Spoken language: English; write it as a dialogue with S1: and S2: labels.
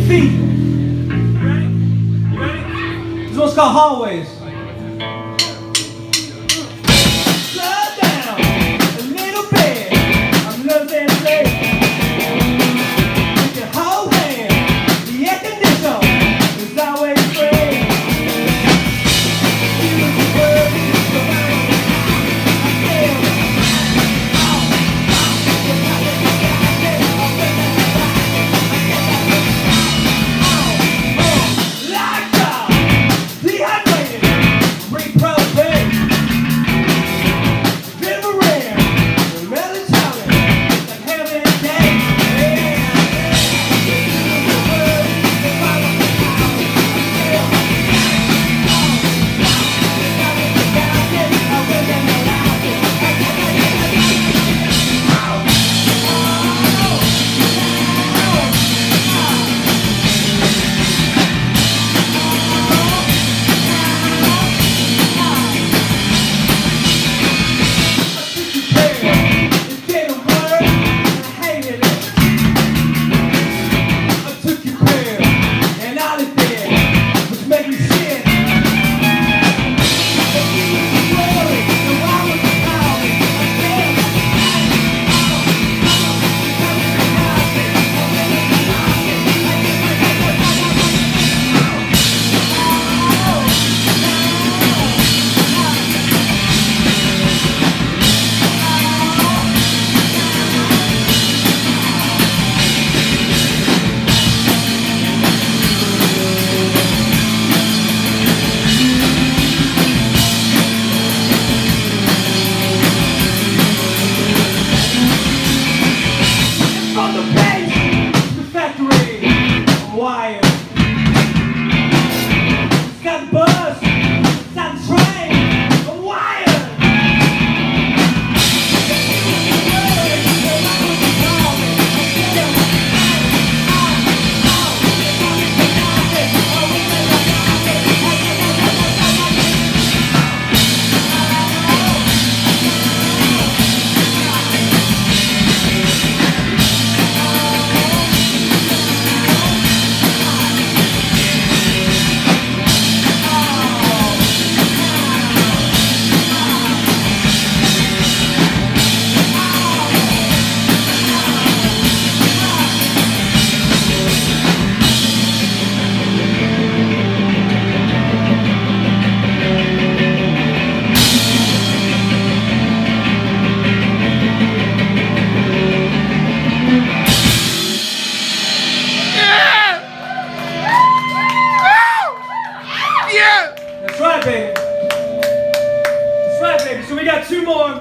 S1: feet. You ready? You ready? This one's called Hallways. Slow down a little bit. I'm losing sleep. With your whole hand, the air conditioner is always free. Use the word, use the mind. From the base to the factory, I'm wired. It's got the bus, it's got the train, I'm wired. That's right, baby. That's right, baby. So we got two more.